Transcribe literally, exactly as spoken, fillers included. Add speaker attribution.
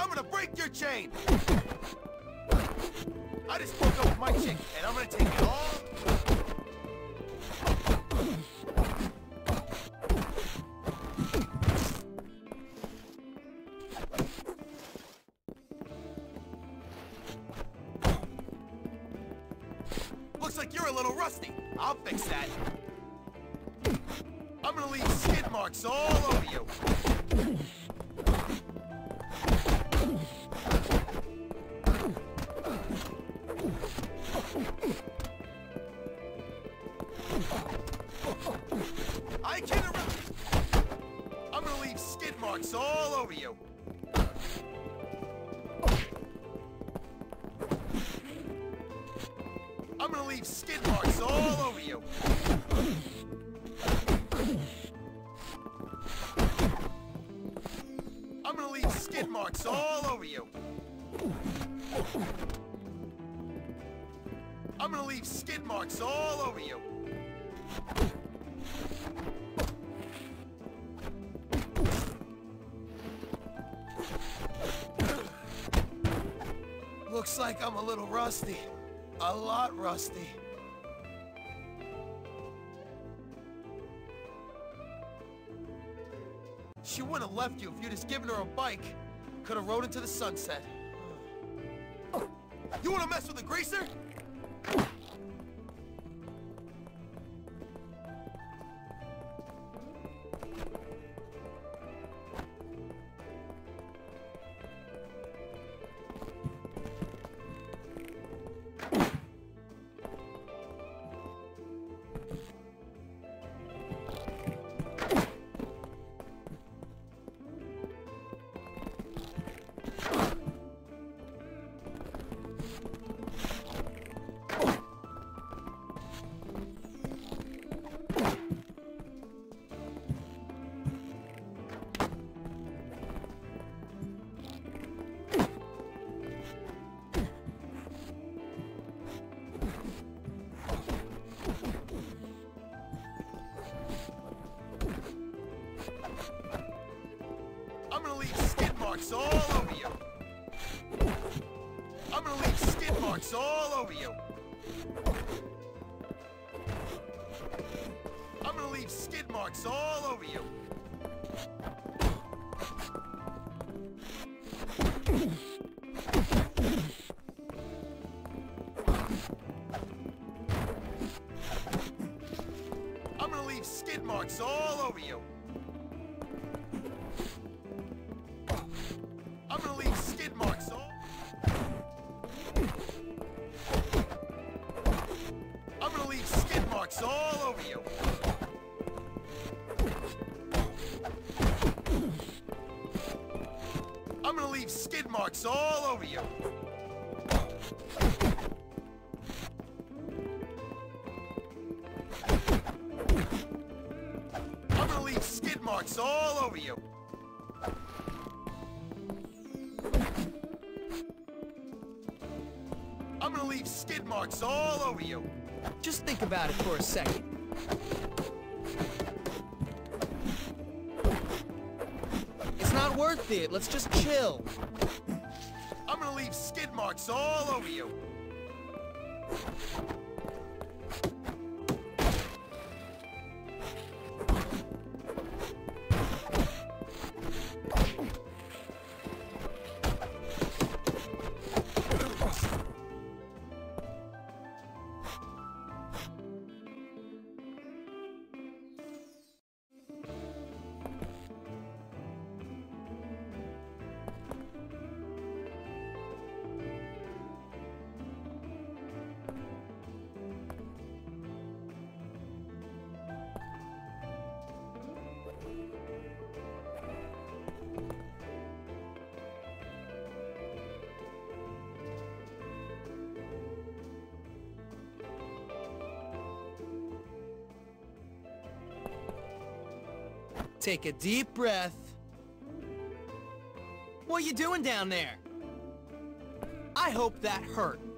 Speaker 1: gonna break your chain! I just broke up with my chick, and I'm gonna take it all... Looks like you're a little rusty. I'll fix that. I'm gonna leave skid marks all over you. I can't remember. I'm gonna leave skid marks all over you. I'm gonna leave skid marks all over you. I'm gonna leave skid marks all over you. I'm gonna leave skid marks all over you. Looks like I'm a little rusty. A lot rusty. She wouldn't have left you if you'd just given her a bike. Could have rode into the sunset. You wanna mess with a greaser? I'm gonna leave skid marks all over you. I'm gonna leave skid marks all over you. I'm gonna leave skid marks all over you. I'm gonna leave skid marks all over you. I'm gonna leave skid marks all... I'm gonna leave skid marks all over you. I'm gonna leave skid marks all over you. I'm gonna leave skid marks all over you. I'm gonna leave skid marks all over you.
Speaker 2: Just think about it for a second. It's not worth it. Let's just chill.
Speaker 1: I'm gonna leave skid marks all over you.
Speaker 2: Take a deep breath. What are you doing down there? I hope that hurt.